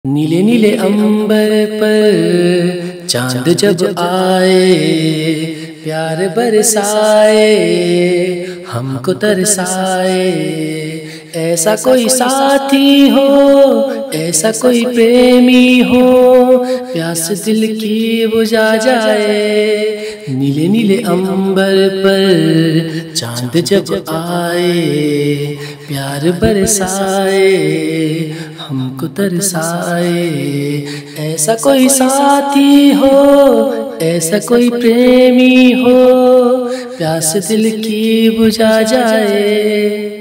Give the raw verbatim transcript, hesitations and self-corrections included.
नीले नीले अंबर पर चांद जब आए, प्यार बरसाए हमको तरसाए। ऐसा कोई साथी हो, ऐसा कोई प्रेमी हो, प्यास दिल की बुझा जाए। नीले नीले अंबर पर चांद जब आए, प्यार बरसाए हमको तरसाए। ऐसा कोई साथी हो, ऐसा कोई प्रेमी हो, प्यास दिल की बुझा जाए।